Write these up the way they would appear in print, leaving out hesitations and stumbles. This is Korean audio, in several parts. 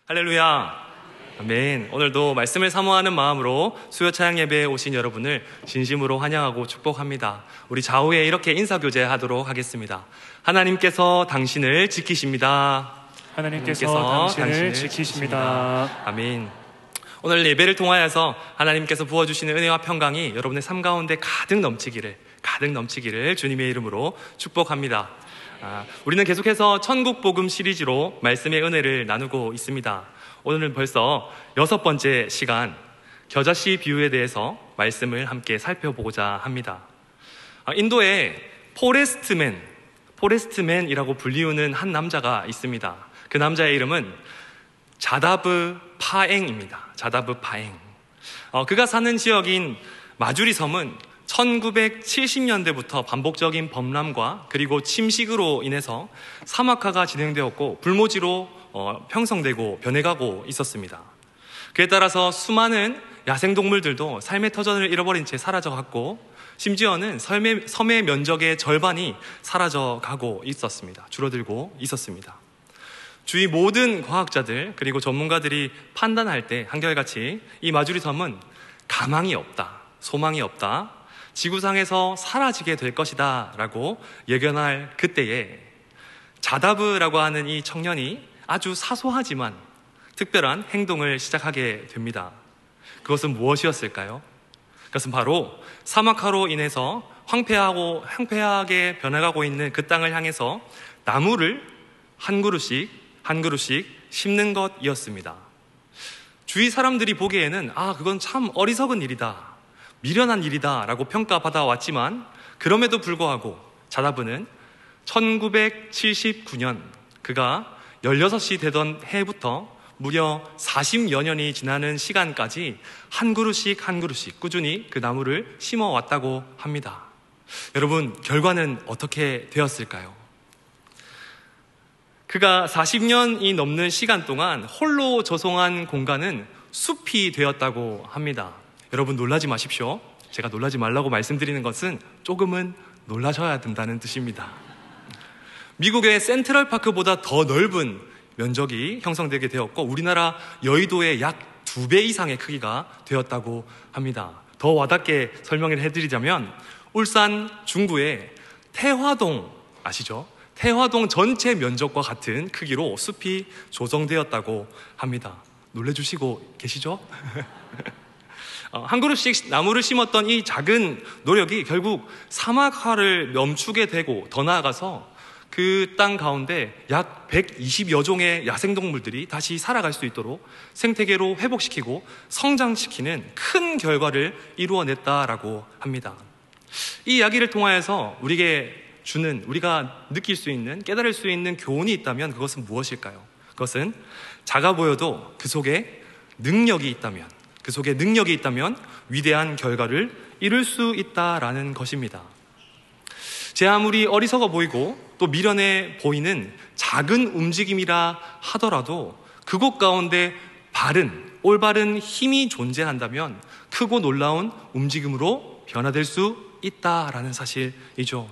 할렐루야. 아멘. 오늘도 말씀을 사모하는 마음으로 수요 찬양 예배에 오신 여러분을 진심으로 환영하고 축복합니다. 우리 좌우에 이렇게 인사교제 하도록 하겠습니다. 하나님께서 당신을 지키십니다. 하나님께서 당신을 지키십니다. 아멘. 오늘 예배를 통하여서 하나님께서 부어주시는 은혜와 평강이 여러분의 삶 가운데 가득 넘치기를 주님의 이름으로 축복합니다. 우리는 계속해서 천국복음 시리즈로 말씀의 은혜를 나누고 있습니다. 오늘은 벌써 6번째 시간 겨자씨 비유에 대해서 말씀을 함께 살펴보고자 합니다. 인도에 포레스트맨이라고 불리우는 한 남자가 있습니다. 그 남자의 이름은 자다브 파앵입니다. 자다브 파앵. 그가 사는 지역인 마주리 섬은 1970년대부터 반복적인 범람과 그리고 침식으로 인해서 사막화가 진행되었고 불모지로 형성되고 변해가고 있었습니다. 그에 따라서 수많은 야생동물들도 삶의 터전을 잃어버린 채 사라져갔고 심지어는 섬의 면적의 절반이 사라져가고 있었습니다. 줄어들고 있었습니다. 주위 모든 과학자들 그리고 전문가들이 판단할 때 한결같이 이 마주리 섬은 가망이 없다, 소망이 없다, 지구상에서 사라지게 될 것이다 라고 예견할 그때에 자다브라고 하는 이 청년이 아주 사소하지만 특별한 행동을 시작하게 됩니다. 그것은 무엇이었을까요? 그것은 바로 사막화로 인해서 황폐하게 변해가고 있는 그 땅을 향해서 나무를 한 그루씩 심는 것이었습니다. 주위 사람들이 보기에는 그건 참 어리석은 일이다, 미련한 일이다 라고 평가받아 왔지만 그럼에도 불구하고 자다브는 1979년 그가 16이 되던 해부터 무려 40여 년이 지나는 시간까지 한 그루씩 꾸준히 그 나무를 심어왔다고 합니다. 여러분, 결과는 어떻게 되었을까요? 그가 40년이 넘는 시간 동안 홀로 조성한 공간은 숲이 되었다고 합니다. 여러분, 놀라지 마십시오. 제가 놀라지 말라고 말씀드리는 것은 조금은 놀라셔야 된다는 뜻입니다. 미국의 센트럴파크보다 더 넓은 면적이 형성되게 되었고 우리나라 여의도의 약 2배 이상의 크기가 되었다고 합니다. 더 와닿게 설명을 해드리자면 울산 중구의 태화동 아시죠? 태화동 전체 면적과 같은 크기로 숲이 조성되었다고 합니다. 놀래주시고 계시죠? 한 그루씩 나무를 심었던 이 작은 노력이 결국 사막화를 멈추게 되고 더 나아가서 그 땅 가운데 약 120여 종의 야생동물들이 다시 살아갈 수 있도록 생태계로 회복시키고 성장시키는 큰 결과를 이루어냈다라고 합니다. 이 이야기를 통하여서 우리가 느낄 수 있는, 깨달을 수 있는 교훈이 있다면 그것은 무엇일까요? 그것은 작아 보여도 그 속에 능력이 있다면 위대한 결과를 이룰 수 있다라는 것입니다. 제 아무리 어리석어 보이고 또 미련해 보이는 작은 움직임이라 하더라도 그곳 가운데 올바른 힘이 존재한다면 크고 놀라운 움직임으로 변화될 수 있다라는 사실이죠.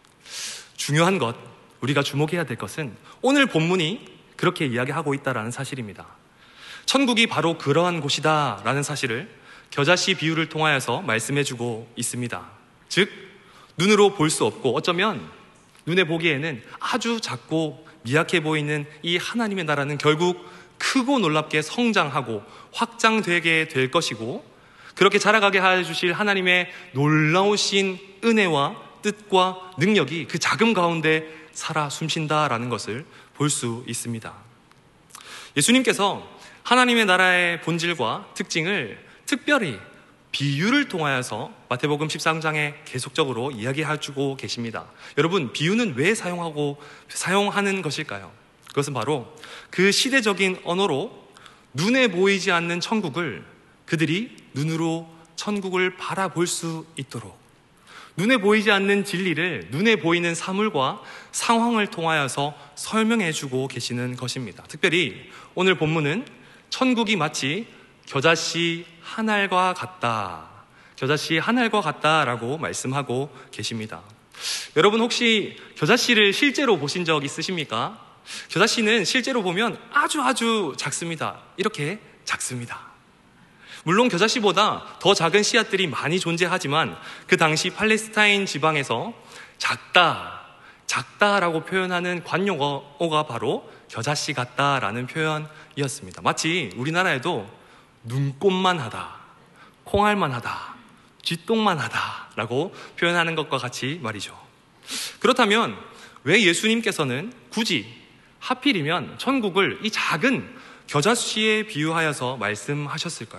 중요한 것, 우리가 주목해야 될 것은 오늘 본문이 그렇게 이야기하고 있다라는 사실입니다. 천국이 바로 그러한 곳이다 라는 사실을 겨자씨 비유를 통하여서 말씀해주고 있습니다. 즉 눈으로 볼 수 없고 어쩌면 눈에 보기에는 아주 작고 미약해 보이는 이 하나님의 나라는 결국 크고 놀랍게 성장하고 확장되게 될 것이고 그렇게 자라가게 해주실 하나님의 놀라우신 은혜와 뜻과 능력이 그 작음 가운데 살아 숨쉰다라는 것을 볼 수 있습니다. 예수님께서 하나님의 나라의 본질과 특징을 특별히 비유를 통하여서 마태복음 13장에 계속적으로 이야기해주고 계십니다. 여러분, 비유는 왜 사용하는 것일까요? 그것은 바로 그 시대적인 언어로 눈에 보이지 않는 천국을 그들이 눈으로 천국을 바라볼 수 있도록 눈에 보이지 않는 진리를 눈에 보이는 사물과 상황을 통하여서 설명해주고 계시는 것입니다. 특별히 오늘 본문은 천국이 마치 겨자씨 한 알과 같다라고 말씀하고 계십니다. 여러분 혹시 겨자씨를 실제로 보신 적 있으십니까? 겨자씨는 실제로 보면 아주 작습니다. 이렇게 작습니다. 물론 겨자씨보다 더 작은 씨앗들이 많이 존재하지만 그 당시 팔레스타인 지방에서 작다라고 표현하는 관용어가 바로 겨자씨 같다라는 표현이었습니다. 마치 우리나라에도 눈꽃만 하다, 콩알만 하다, 쥐똥만 하다 라고 표현하는 것과 같이 말이죠. 그렇다면 왜 예수님께서는 굳이 하필이면 천국을 이 작은 겨자씨에 비유하여서 말씀하셨을까요?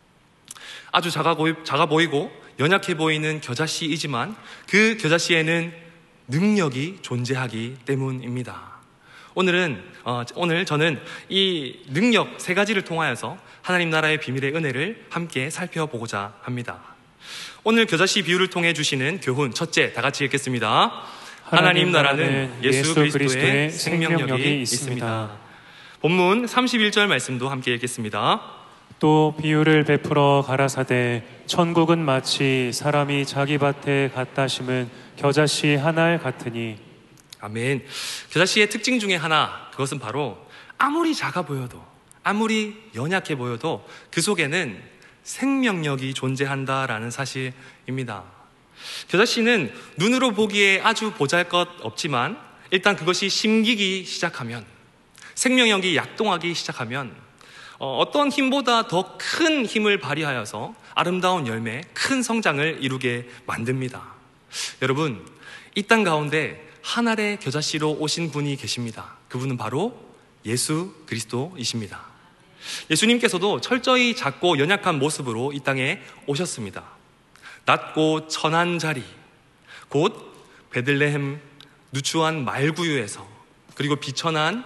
아주 작아 보이고 연약해 보이는 겨자씨이지만 그 겨자씨에는 능력이 존재하기 때문입니다. 오늘 저는 이 능력 세 가지를 통하여서 하나님 나라의 비밀의 은혜를 함께 살펴보고자 합니다. 오늘 겨자씨 비유를 통해 주시는 교훈 첫째, 다 같이 읽겠습니다. 하나님 나라는 예수 그리스도의 생명력이 있습니다. 본문 31절 말씀도 함께 읽겠습니다. 또 비유를 베풀어 가라사대 천국은 마치 사람이 자기 밭에 갖다 심은 겨자씨 한 알 같으니. 아멘. 겨자씨의 특징 중에 하나, 그것은 바로 아무리 작아 보여도, 아무리 연약해 보여도 그 속에는 생명력이 존재한다라는 사실입니다. 겨자씨는 눈으로 보기에 아주 보잘것없지만 일단 그것이 심기기 시작하면, 생명력이 약동하기 시작하면 어떤 힘보다 더 큰 힘을 발휘하여서 아름다운 열매, 큰 성장을 이루게 만듭니다. 여러분, 이 땅 가운데 한 알의 겨자씨로 오신 분이 계십니다. 그분은 바로 예수 그리스도이십니다. 예수님께서도 철저히 작고 연약한 모습으로 이 땅에 오셨습니다. 낮고 천한 자리, 곧 베들레헴 누추한 말구유에서, 그리고 비천한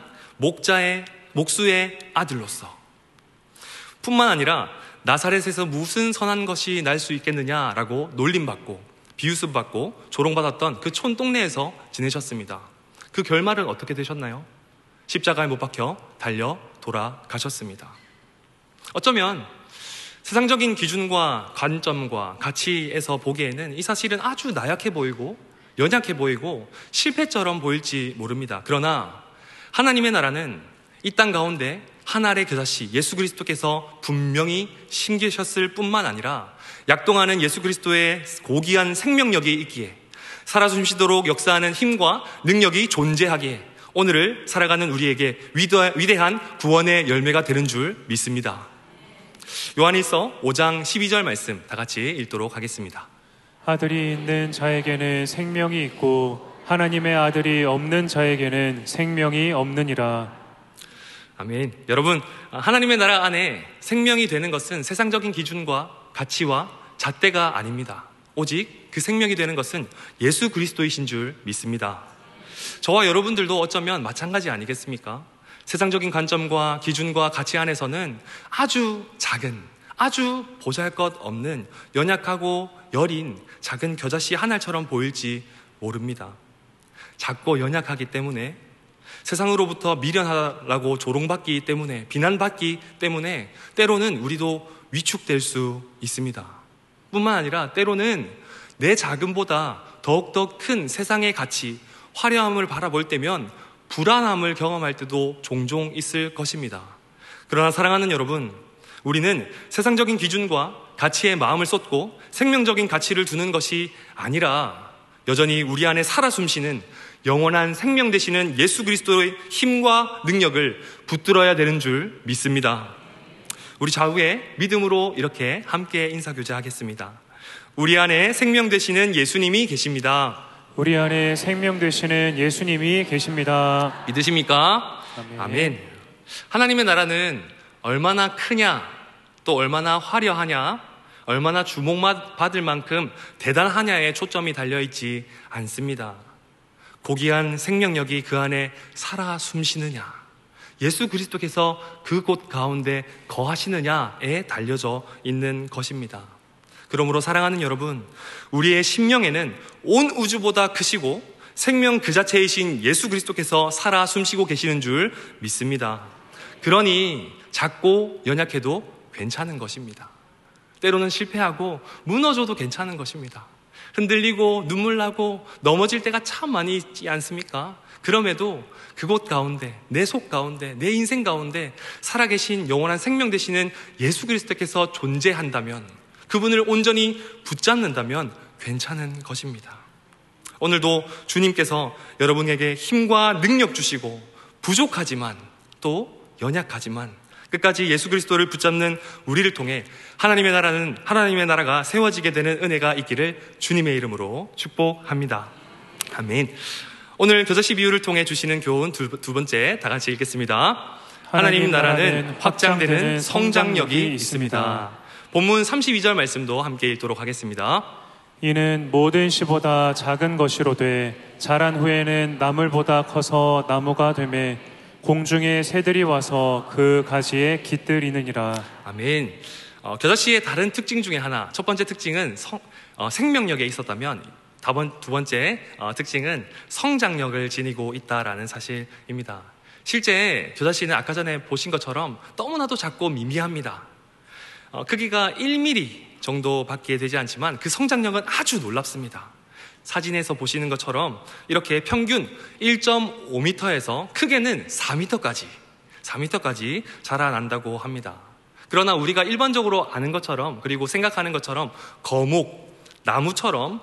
목수의 아들로서, 뿐만 아니라 나사렛에서 무슨 선한 것이 날 수 있겠느냐라고 놀림받고 비웃음받고 조롱받았던 그 촌동네에서 지내셨습니다. 그 결말은 어떻게 되셨나요? 십자가에 못 박혀 달려 돌아가셨습니다. 어쩌면 세상적인 기준과 관점과 가치에서 보기에는 이 사실은 아주 나약해 보이고 연약해 보이고 실패처럼 보일지 모릅니다. 그러나 하나님의 나라는 이 땅 가운데 한 알의 겨자씨 예수 그리스도께서 분명히 심기셨을 뿐만 아니라 약동하는 예수 그리스도의 고귀한 생명력이 있기에, 살아 숨쉬도록 역사하는 힘과 능력이 존재하기에 오늘을 살아가는 우리에게 위대한 구원의 열매가 되는 줄 믿습니다. 요한일서 5장 12절 말씀 다 같이 읽도록 하겠습니다. 아들이 있는 자에게는 생명이 있고 하나님의 아들이 없는 자에게는 생명이 없느니라. 아멘. 여러분, 하나님의 나라 안에 생명이 되는 것은 세상적인 기준과 가치와 잣대가 아닙니다. 오직 그 생명이 되는 것은 예수 그리스도이신 줄 믿습니다. 저와 여러분들도 어쩌면 마찬가지 아니겠습니까? 세상적인 관점과 기준과 가치 안에서는 아주 작은, 아주 보잘것없는 연약하고 여린 작은 겨자씨 한 알처럼 보일지 모릅니다. 작고 연약하기 때문에, 세상으로부터 미련하다고 조롱받기 때문에, 비난받기 때문에 때로는 우리도 위축될 수 있습니다. 뿐만 아니라 때로는 내 작음보다 더욱더 큰 세상의 가치, 화려함을 바라볼 때면 불안함을 경험할 때도 종종 있을 것입니다. 그러나 사랑하는 여러분, 우리는 세상적인 기준과 가치에 마음을 쏟고 생명적인 가치를 두는 것이 아니라 여전히 우리 안에 살아 숨쉬는 영원한 생명 되시는 예수 그리스도의 힘과 능력을 붙들어야 되는 줄 믿습니다. 우리 좌우에 믿음으로 이렇게 함께 인사교제하겠습니다. 우리 안에 생명 되시는 예수님이 계십니다. 우리 안에 생명 되시는 예수님이 계십니다. 믿으십니까? 아멘. 아멘. 하나님의 나라는 얼마나 크냐, 또 얼마나 화려하냐, 얼마나 주목받을 만큼 대단하냐에 초점이 달려있지 않습니다. 고귀한 생명력이 그 안에 살아 숨쉬느냐, 예수 그리스도께서 그곳 가운데 거하시느냐에 달려져 있는 것입니다. 그러므로 사랑하는 여러분, 우리의 심령에는 온 우주보다 크시고 생명 그 자체이신 예수 그리스도께서 살아 숨쉬고 계시는 줄 믿습니다. 그러니 작고 연약해도 괜찮은 것입니다. 때로는 실패하고 무너져도 괜찮은 것입니다. 흔들리고 눈물 나고 넘어질 때가 참 많이 있지 않습니까? 그럼에도 그곳 가운데, 내 속 가운데, 내 인생 가운데 살아계신 영원한 생명 되시는 예수 그리스도께서 존재한다면, 그분을 온전히 붙잡는다면 괜찮은 것입니다. 오늘도 주님께서 여러분에게 힘과 능력 주시고, 부족하지만 또 연약하지만 끝까지 예수 그리스도를 붙잡는 우리를 통해 하나님의 나라가 세워지게 되는 은혜가 있기를 주님의 이름으로 축복합니다. 아멘. 오늘 겨자씨 비유를 통해 주시는 교훈 두 번째 다 같이 읽겠습니다. 하나님 나라는 확장되는 성장력이 있습니다. 본문 32절 말씀도 함께 읽도록 하겠습니다. 이는 모든 씨보다 작은 것이로되 자란 후에는 나물보다 커서 나무가 되매 공중의 새들이 와서 그 가지에 깃들이느니라. 아멘. 겨자씨의 다른 특징 중에 하나, 첫 번째 특징은 생명력에 있었다면 두 번째 특징은 성장력을 지니고 있다라는 사실입니다. 실제 겨자씨는 아까 전에 보신 것처럼 너무나도 작고 미미합니다. 크기가 1mm 정도밖에 되지 않지만 그 성장력은 아주 놀랍습니다. 사진에서 보시는 것처럼 이렇게 평균 1.5m에서 크게는 4m까지 자라난다고 합니다. 그러나 우리가 일반적으로 아는 것처럼, 그리고 생각하는 것처럼 거목, 나무처럼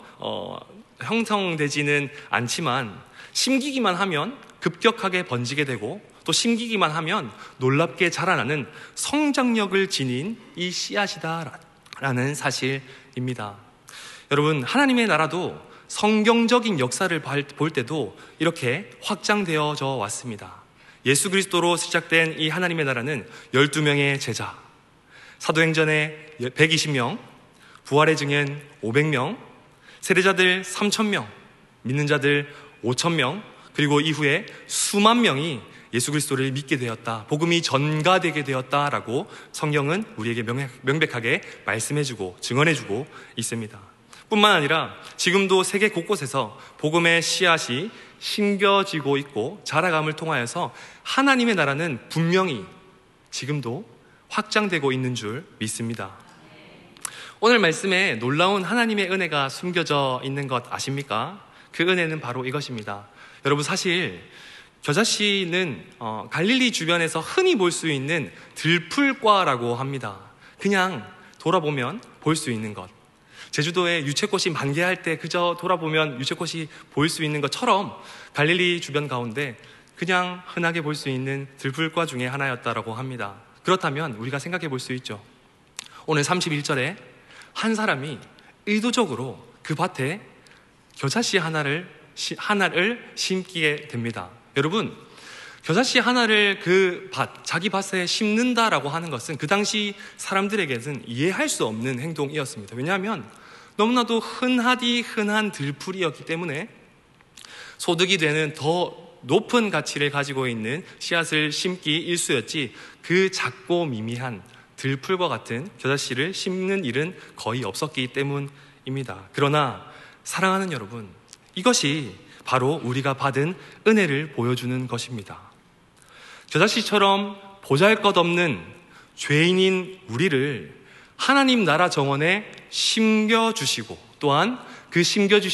형성되지는 않지만 심기기만 하면 급격하게 번지게 되고, 또 심기기만 하면 놀랍게 자라나는 성장력을 지닌 이 씨앗이다라는 사실입니다. 여러분, 하나님의 나라도 성경적인 역사를 볼 때도 이렇게 확장되어져 왔습니다. 예수 그리스도로 시작된 이 하나님의 나라는 12명의 제자, 사도행전에 120명, 부활의 증인 500명, 세례자들 3,000명, 믿는 자들 5,000명, 그리고 이후에 수만 명이 예수 그리스도를 믿게 되었다, 복음이 전가되게 되었다라고 성경은 우리에게 명백하게 말씀해주고 증언해주고 있습니다. 뿐만 아니라 지금도 세계 곳곳에서 복음의 씨앗이 심겨지고 있고 자라감을 통하여서 하나님의 나라는 분명히 지금도 확장되고 있는 줄 믿습니다. 오늘 말씀에 놀라운 하나님의 은혜가 숨겨져 있는 것 아십니까? 그 은혜는 바로 이것입니다. 여러분, 사실 겨자씨는 갈릴리 주변에서 흔히 볼 수 있는 들풀과라고 합니다. 그냥 돌아보면 볼 수 있는 것. 제주도에 유채꽃이 만개할 때 그저 돌아보면 유채꽃이 보일 수 있는 것처럼 갈릴리 주변 가운데 그냥 흔하게 볼 수 있는 들풀과 중에 하나였다라고 합니다. 그렇다면 우리가 생각해 볼 수 있죠. 오늘 31절에 한 사람이 의도적으로 그 밭에 겨자씨 하나를 심게 됩니다. 여러분, 겨자씨 하나를 자기 밭에 심는다라고 하는 것은 그 당시 사람들에게는 이해할 수 없는 행동이었습니다. 왜냐하면 너무나도 흔한 들풀이었기 때문에 소득이 되는 더 높은 가치를 가지고 있는 씨앗을 심기 일쑤였지, 그 작고 미미한 들풀과 같은 겨자씨를 심는 일은 거의 없었기 때문입니다. 그러나 사랑하는 여러분, 이것이 바로 우리가 받은 은혜를 보여주는 것입니다. 겨자씨처럼 보잘것없는 죄인인 우리를 하나님 나라 정원에 심겨주시고, 또한 그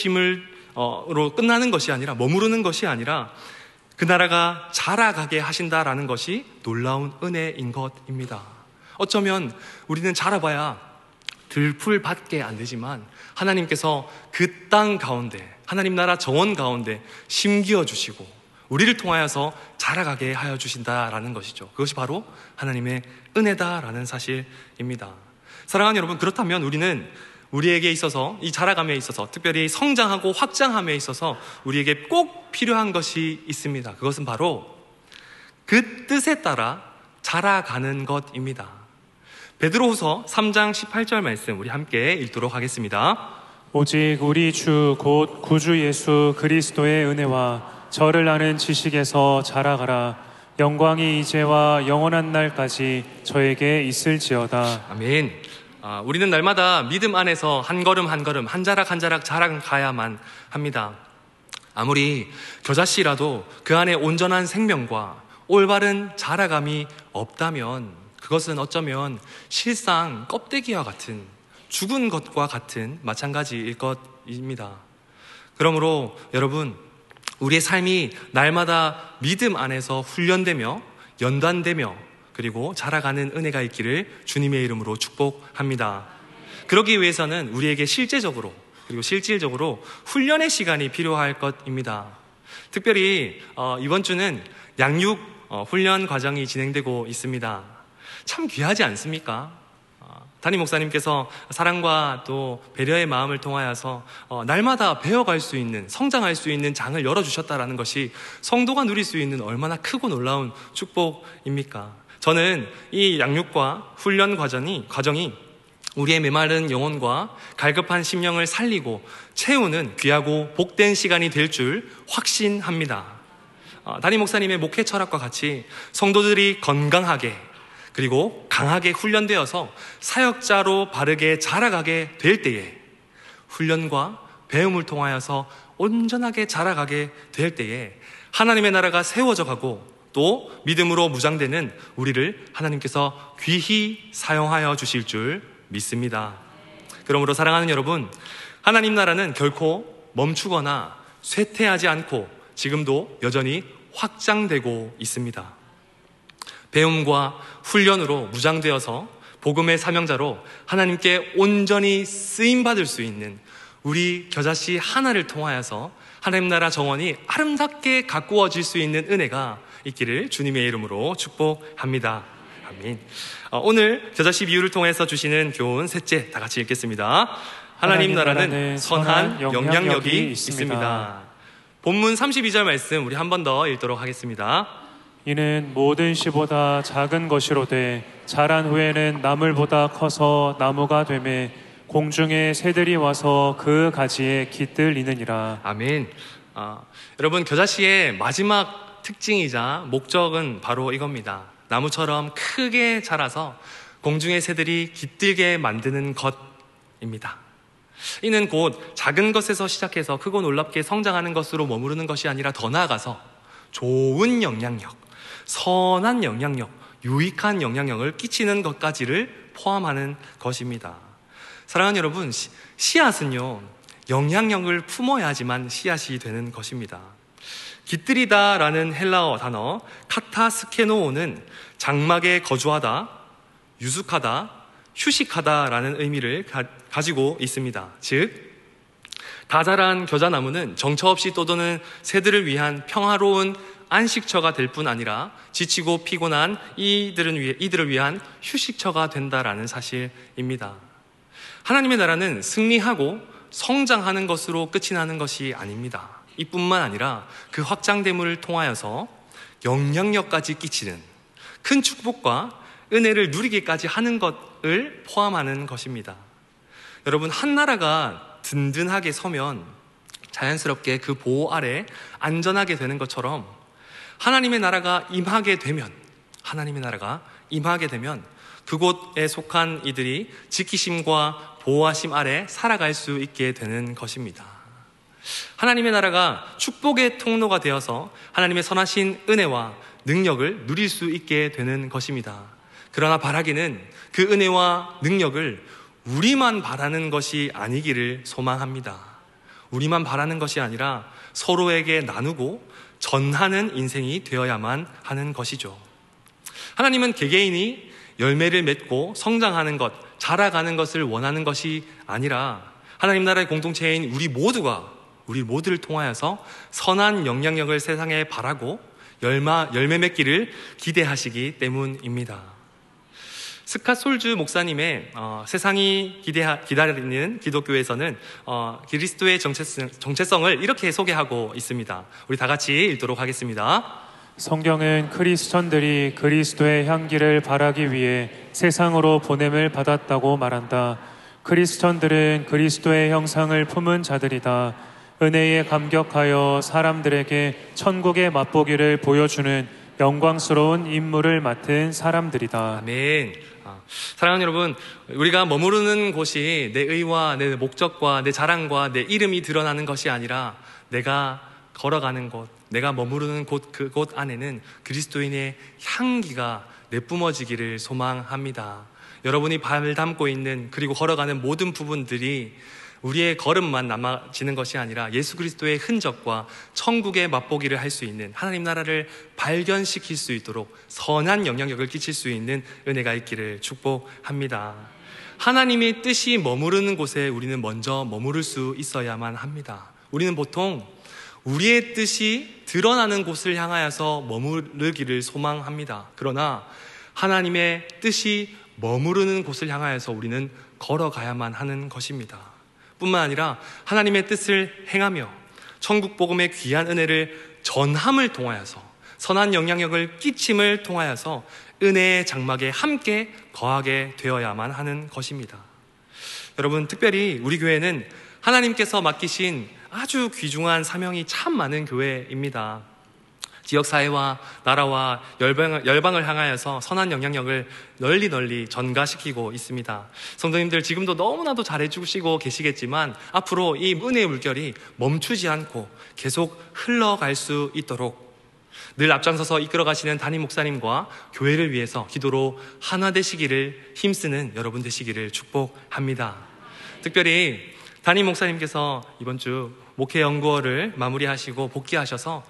심겨주심으로 끝나는 것이 아니라, 머무르는 것이 아니라 그 나라가 자라가게 하신다라는 것이 놀라운 은혜인 것입니다. 어쩌면 우리는 자라봐야 들풀밖에 안 되지만 하나님께서 그 땅 가운데, 하나님 나라 정원 가운데 심겨주시고 우리를 통하여서 자라가게 하여 주신다라는 것이죠. 그것이 바로 하나님의 은혜다라는 사실입니다. 사랑하는 여러분, 그렇다면 우리는 우리에게 있어서, 이 자라감에 있어서, 특별히 성장하고 확장함에 있어서 우리에게 꼭 필요한 것이 있습니다. 그것은 바로 그 뜻에 따라 자라가는 것입니다. 베드로후서 3장 18절 말씀 우리 함께 읽도록 하겠습니다. 오직 우리 주 곧 구주 예수 그리스도의 은혜와 저를 아는 지식에서 자라가라. 영광이 이제와 영원한 날까지 저에게 있을지어다. 아멘. 우리는 날마다 믿음 안에서 한 걸음 한 걸음, 한 자락 한 자락 자라가야만 합니다. 아무리 겨자씨라도 그 안에 온전한 생명과 올바른 자라감이 없다면 그것은 어쩌면 실상 껍데기와 같은, 죽은 것과 같은 마찬가지일 것입니다. 그러므로 여러분, 우리의 삶이 날마다 믿음 안에서 훈련되며 연단되며 그리고 자라가는 은혜가 있기를 주님의 이름으로 축복합니다. 그러기 위해서는 우리에게 실제적으로 그리고 실질적으로 훈련의 시간이 필요할 것입니다. 특별히 이번 주는 양육 훈련 과정이 진행되고 있습니다. 참 귀하지 않습니까? 담임 목사님께서 사랑과 또 배려의 마음을 통하여서 날마다 배워갈 수 있는, 성장할 수 있는 장을 열어주셨다라는 것이 성도가 누릴 수 있는 얼마나 크고 놀라운 축복입니까? 저는 이 양육과 훈련 과정이 우리의 메마른 영혼과 갈급한 심령을 살리고 채우는 귀하고 복된 시간이 될 줄 확신합니다. 담임 목사님의 목회 철학과 같이 성도들이 건강하게 그리고 강하게 훈련되어서 사역자로 바르게 자라가게 될 때에, 훈련과 배움을 통하여서 온전하게 자라가게 될 때에 하나님의 나라가 세워져 가고 또 믿음으로 무장되는 우리를 하나님께서 귀히 사용하여 주실 줄 믿습니다. 그러므로 사랑하는 여러분, 하나님 나라는 결코 멈추거나 쇠퇴하지 않고 지금도 여전히 확장되고 있습니다. 배움과 훈련으로 무장되어서 복음의 사명자로 하나님께 온전히 쓰임받을 수 있는 우리 겨자씨 하나를 통하여서 하나님 나라 정원이 아름답게 가꾸어질 수 있는 은혜가 있기를 주님의 이름으로 축복합니다. 아멘. 오늘 겨자씨 비유를 통해서 주시는 교훈 셋째, 다 같이 읽겠습니다. 하나님 나라는 선한 영향력이 있습니다. 본문 32절 말씀 우리 한 번 더 읽도록 하겠습니다. 이는 모든 씨보다 작은 것이로되 자란 후에는 나물보다 커서 나무가 되매 공중의 새들이 와서 그 가지에 깃들이느니라. 아멘. 여러분, 겨자씨의 마지막 특징이자 목적은 바로 이겁니다. 나무처럼 크게 자라서 공중의 새들이 깃들게 만드는 것입니다. 이는 곧 작은 것에서 시작해서 크고 놀랍게 성장하는 것으로 머무르는 것이 아니라 더 나아가서 좋은 영향력, 선한 영향력, 유익한 영향력을 끼치는 것까지를 포함하는 것입니다. 사랑하는 여러분, 씨앗은요, 영향력을 품어야지만 씨앗이 되는 것입니다. 깃들이다라는 헬라어 단어 카타스케노오는 장막에 거주하다, 유숙하다, 휴식하다라는 의미를 가지고 있습니다. 즉, 다 자란 겨자나무는 정처 없이 떠도는 새들을 위한 평화로운 안식처가 될 뿐 아니라 지치고 피곤한 이들을 위한 휴식처가 된다라는 사실입니다. 하나님의 나라는 승리하고 성장하는 것으로 끝이 나는 것이 아닙니다. 이뿐만 아니라 그 확장됨을 통하여서 영향력까지 끼치는 큰 축복과 은혜를 누리기까지 하는 것을 포함하는 것입니다. 여러분, 한 나라가 든든하게 서면 자연스럽게 그 보호 아래 안전하게 되는 것처럼 하나님의 나라가 임하게 되면 그곳에 속한 이들이 지키심과 보호하심 아래 살아갈 수 있게 되는 것입니다. 하나님의 나라가 축복의 통로가 되어서 하나님의 선하신 은혜와 능력을 누릴 수 있게 되는 것입니다. 그러나 바라기는 그 은혜와 능력을 우리만 바라는 것이 아니기를 소망합니다. 우리만 바라는 것이 아니라 서로에게 나누고 전하는 인생이 되어야만 하는 것이죠. 하나님은 개개인이 열매를 맺고 성장하는 것, 자라가는 것을 원하는 것이 아니라 하나님 나라의 공동체인 우리 모두를 통하여서 선한 영향력을 세상에 바라고 열매 맺기를 기대하시기 때문입니다. 스캇 솔주 목사님의 세상이 기다리는 기독교에서는 그리스도의 정체성을 이렇게 소개하고 있습니다. 우리 다 같이 읽도록 하겠습니다. 성경은 크리스천들이 그리스도의 향기를 바라기 위해 세상으로 보냄을 받았다고 말한다. 크리스천들은 그리스도의 형상을 품은 자들이다. 은혜에 감격하여 사람들에게 천국의 맛보기를 보여주는 영광스러운 임무를 맡은 사람들이다. 아멘. 사랑하는 여러분, 우리가 머무르는 곳이 내 의와 내 목적과 내 자랑과 내 이름이 드러나는 것이 아니라 내가 걸어가는 곳, 내가 머무르는 곳, 그곳 안에는 그리스도인의 향기가 내뿜어지기를 소망합니다. 여러분이 발 담고 있는 그리고 걸어가는 모든 부분들이 우리의 걸음만 남아지는 것이 아니라 예수 그리스도의 흔적과 천국의 맛보기를 할 수 있는, 하나님 나라를 발견시킬 수 있도록 선한 영향력을 끼칠 수 있는 은혜가 있기를 축복합니다. 하나님의 뜻이 머무르는 곳에 우리는 먼저 머무를 수 있어야만 합니다. 우리는 보통 우리의 뜻이 드러나는 곳을 향하여서 머무르기를 소망합니다. 그러나 하나님의 뜻이 머무르는 곳을 향하여서 우리는 걸어가야만 하는 것입니다. 뿐만 아니라 하나님의 뜻을 행하며 천국 복음의 귀한 은혜를 전함을 통하여서, 선한 영향력을 끼침을 통하여서 은혜의 장막에 함께 거하게 되어야만 하는 것입니다. 여러분, 특별히 우리 교회는 하나님께서 맡기신 아주 귀중한 사명이 참 많은 교회입니다. 지역사회와 나라와 열방을 향하여서 선한 영향력을 널리 전가시키고 있습니다. 성도님들, 지금도 너무나도 잘해주시고 계시겠지만 앞으로 이 은혜의 물결이 멈추지 않고 계속 흘러갈 수 있도록 늘 앞장서서 이끌어가시는 담임 목사님과 교회를 위해서 기도로 하나 되시기를 힘쓰는 여러분 되시기를 축복합니다. 특별히 담임 목사님께서 이번 주 목회 연구원을 마무리하시고 복귀하셔서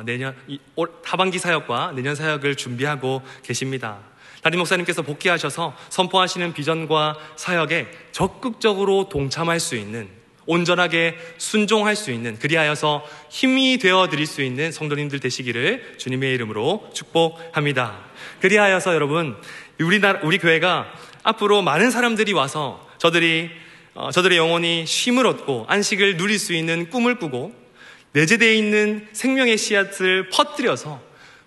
하반기 사역과 내년 사역을 준비하고 계십니다. 담임 목사님께서 복귀하셔서 선포하시는 비전과 사역에 적극적으로 동참할 수 있는, 온전하게 순종할 수 있는, 그리하여서 힘이 되어 드릴 수 있는 성도님들 되시기를 주님의 이름으로 축복합니다. 그리하여서 여러분, 우리 교회가 앞으로 많은 사람들이 와서 저들의 영혼이 쉼을 얻고 안식을 누릴 수 있는 꿈을 꾸고 내재되어 있는 생명의 씨앗을 퍼뜨려서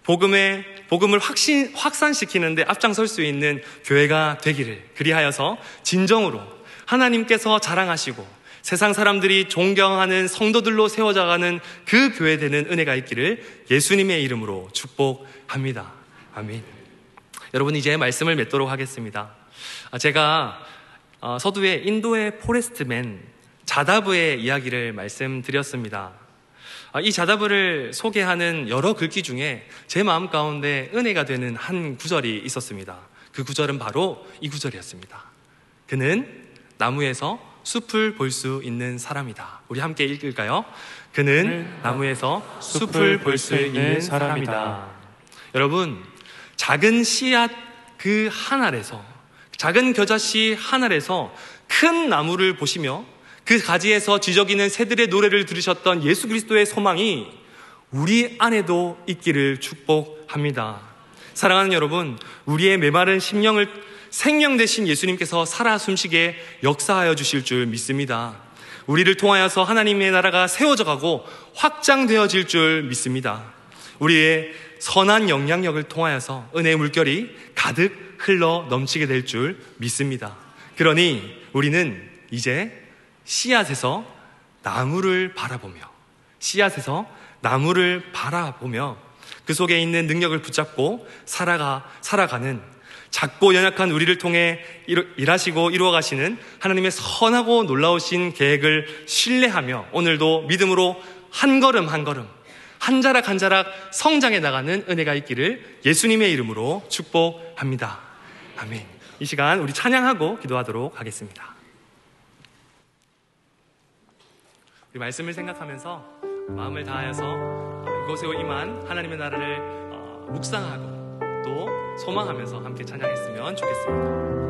복음을 확산시키는 데 앞장설 수 있는 교회가 되기를, 그리하여서 진정으로 하나님께서 자랑하시고 세상 사람들이 존경하는 성도들로 세워져가는 그 교회 되는 은혜가 있기를 예수님의 이름으로 축복합니다. 아멘. 여러분, 이제 말씀을 맺도록 하겠습니다. 제가 서두에 인도의 포레스트맨 자다브의 이야기를 말씀드렸습니다. 이 자다브를 소개하는 여러 글귀 중에 제 마음 가운데 은혜가 되는 한 구절이 있었습니다. 그 구절은 바로 이 구절이었습니다. 그는 나무에서 숲을 볼 수 있는 사람이다. 우리 함께 읽을까요? 그는 나무에서 숲을 볼 수 있는 사람이다. 여러분, 작은 씨앗 그 한 알에서, 작은 겨자씨 한 알에서 큰 나무를 보시며 그 가지에서 지저귀는 새들의 노래를 들으셨던 예수 그리스도의 소망이 우리 안에도 있기를 축복합니다. 사랑하는 여러분, 우리의 메마른 심령을 생명 되신 예수님께서 살아 숨쉬게 역사하여 주실 줄 믿습니다. 우리를 통하여서 하나님의 나라가 세워져 가고 확장되어질 줄 믿습니다. 우리의 선한 영향력을 통하여서 은혜의 물결이 가득 흘러 넘치게 될 줄 믿습니다. 그러니 우리는 이제 씨앗에서 나무를 바라보며 그 속에 있는 능력을 붙잡고 살아가는, 작고 연약한 우리를 통해 일하시고 이루어가시는 하나님의 선하고 놀라우신 계획을 신뢰하며 오늘도 믿음으로 한 걸음 한 걸음, 한 자락 한 자락 성장해 나가는 은혜가 있기를 예수님의 이름으로 축복합니다. 아멘. 이 시간 우리 찬양하고 기도하도록 하겠습니다. 우리 말씀을 생각하면서 마음을 다하여서 이곳에 임한 하나님의 나라를 묵상하고 또 소망하면서 함께 찬양했으면 좋겠습니다.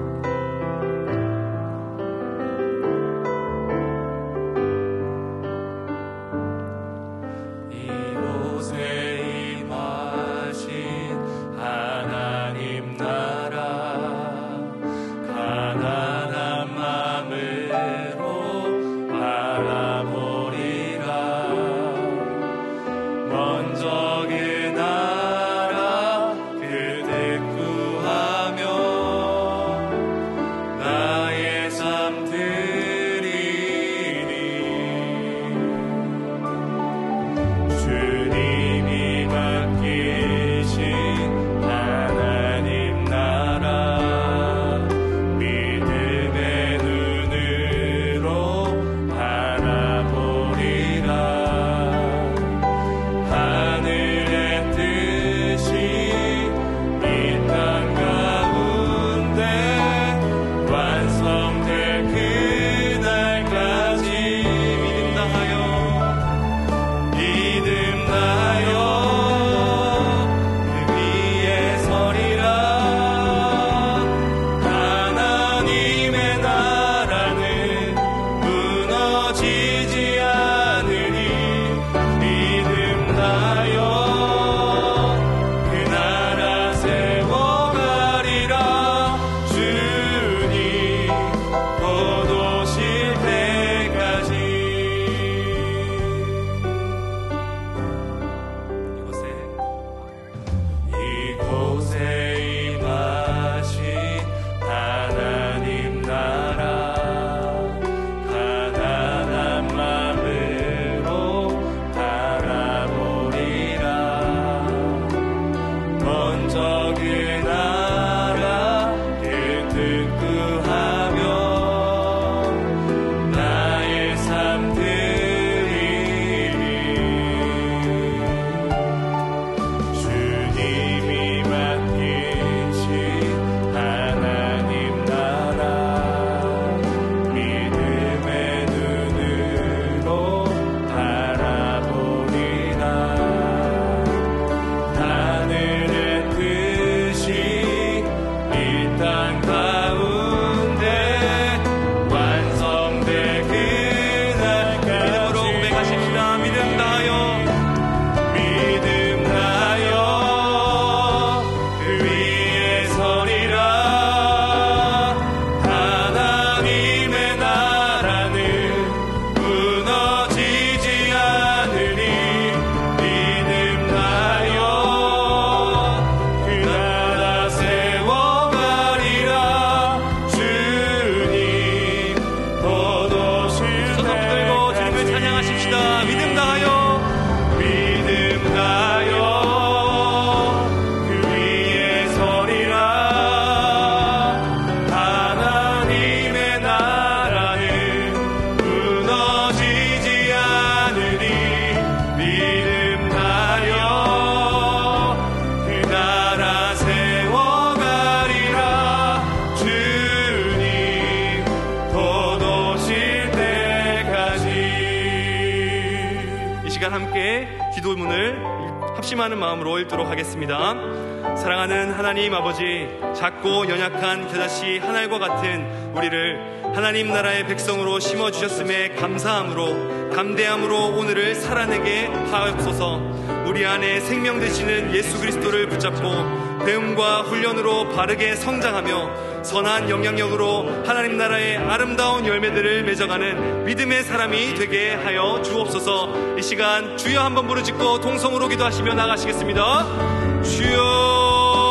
기도문을 합심하는 마음으로 읽도록 하겠습니다. 사랑하는 하나님 아버지, 작고 연약한 겨자씨 한 알과 같은 우리를 하나님 나라의 백성으로 심어주셨음에 감사함으로 담대함으로 오늘을 살아내게 하옵소서. 우리 안에 생명 되시는 예수 그리스도를 붙잡고 배움과 훈련으로 바르게 성장하며 선한 영향력으로 하나님 나라의 아름다운 열매들을 맺어가는 믿음의 사람이 되게 하여 주옵소서. 이 시간 주여 한번 부르짖고 동성으로 기도하시며 나가시겠습니다. 주여.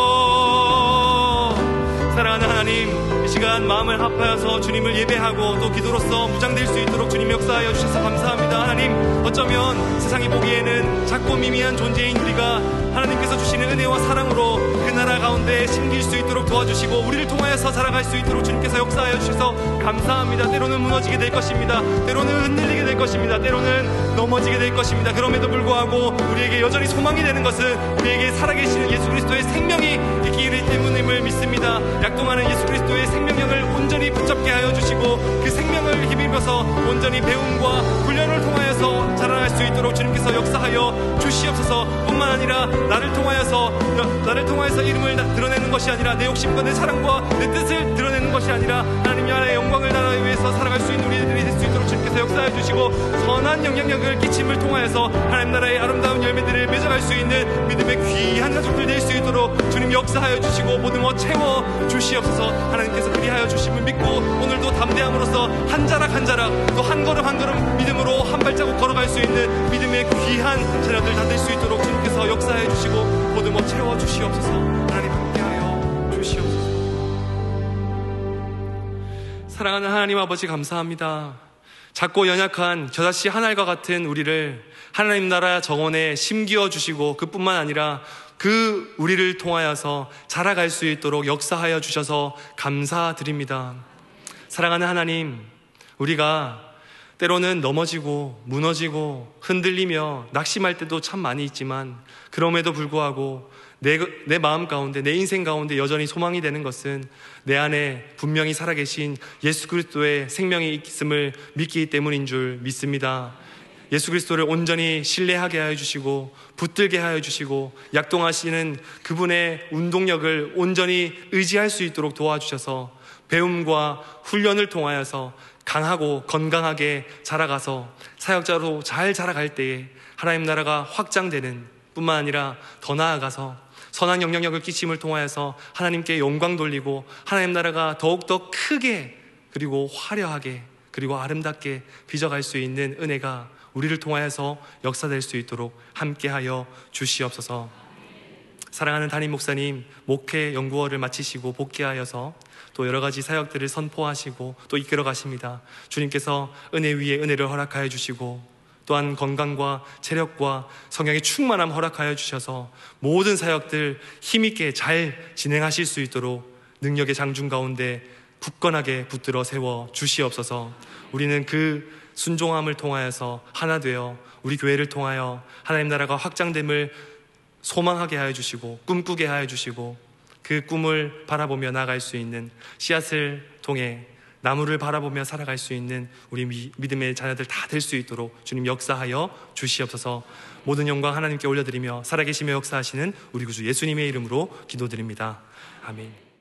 사랑하는 하나님, 이 시간 마음을 합하여서 주님을 예배하고 또 기도로서 무장될 수 있도록 주님 역사하여 주셔서 감사합니다. 하나님, 어쩌면 세상이 보기에는 작고 미미한 존재인 우리가 하나님께서 주시는 은혜와 사랑으로 그 나라 가운데 심길 수 있도록 도와주시고 우리를 통하여서 살아갈 수 있도록 주님께서 역사하여 주셔서 감사합니다. 때로는 무너지게 될 것입니다. 때로는 흔들리게 될 것입니다. 때로는 넘어지게 될 것입니다. 그럼에도 불구하고 우리에게 여전히 소망이 되는 것은 우리에게 살아계시는 예수 그리스도의 생명이 있기 때문임을 믿습니다. 약동하는 예수 그리스도의 생명력을 온전히 붙잡게 하여 주시고 그 생명을 힘입어서 온전히 배움과 훈련을 통하여서 자라날 수 있도록 주님께서 역사하여 주시옵소서. 뿐만 아니라 나를 통하여서 이름을 드러내는 것이 아니라 내 욕심과 내 사랑과 내 뜻을 드러내는 것이 아니라 하나님 나라의 영광을 나라를 위해서 살아갈 수 있는 우리들이 될 수 있도록 주님께서 역사해 주시고 선한 영향력을 끼침을 통하여서 하나님 나라의 아름다운 열매들을 맺어갈 수 있는 믿음의 귀한 가족들 될 수 있도록 주님 역사하여 주시고 모든 것 채워 주시옵소서. 하나님께서 그리하여 주심을 믿고 오늘도 담대함으로써 한 자락 한 자락 또 한 걸음 한 걸음 믿음으로 한 발자국 걸어갈 수 있는 믿음의 귀한 자녀들 다 될 수 있도록 주님께서 역사해 주시고 모든 것 채워 주시옵소서. 하나님 함께하여 주시옵소서. 사랑하는 하나님 아버지, 감사합니다. 작고 연약한 겨자씨 한 알과 같은 우리를 하나님 나라 정원에 심기어 주시고 그뿐만 아니라 그 우리를 통하여서 자라갈 수 있도록 역사하여 주셔서 감사드립니다. 사랑하는 하나님, 우리가 때로는 넘어지고 무너지고 흔들리며 낙심할 때도 참 많이 있지만 그럼에도 불구하고 내 마음 가운데, 내 인생 가운데 여전히 소망이 되는 것은 내 안에 분명히 살아계신 예수 그리스도의 생명이 있음을 믿기 때문인 줄 믿습니다. 예수 그리스도를 온전히 신뢰하게 하여 주시고 붙들게 하여 주시고 약동하시는 그분의 운동력을 온전히 의지할 수 있도록 도와주셔서 배움과 훈련을 통하여서 강하고 건강하게 자라가서 사역자로 잘 자라갈 때에 하나님 나라가 확장되는 뿐만 아니라 더 나아가서 선한 영향력을 끼침을 통하여서 하나님께 영광 돌리고 하나님 나라가 더욱더 크게 그리고 화려하게 그리고 아름답게 빚어갈 수 있는 은혜가 우리를 통하여서 역사될 수 있도록 함께하여 주시옵소서. 사랑하는 담임 목사님, 목회 연구원을 마치시고 복귀하여서 또 여러 가지 사역들을 선포하시고 또 이끌어 가십니다. 주님께서 은혜 위에 은혜를 허락하여 주시고 또한 건강과 체력과 성령의 충만함 허락하여 주셔서 모든 사역들 힘있게 잘 진행하실 수 있도록 능력의 장중 가운데 굳건하게 붙들어 세워 주시옵소서. 우리는 그 순종함을 통하여서 하나 되어 우리 교회를 통하여 하나님 나라가 확장됨을 소망하게 하여 주시고 꿈꾸게 하여 주시고 그 꿈을 바라보며 나아갈 수 있는 씨앗을 통해 나무를 바라보며 살아갈 수 있는 우리 믿음의 자녀들 다 될 수 있도록 주님 역사하여 주시옵소서. 모든 영광 하나님께 올려드리며 살아계시며 역사하시는 우리 구주 예수님의 이름으로 기도드립니다. 아멘.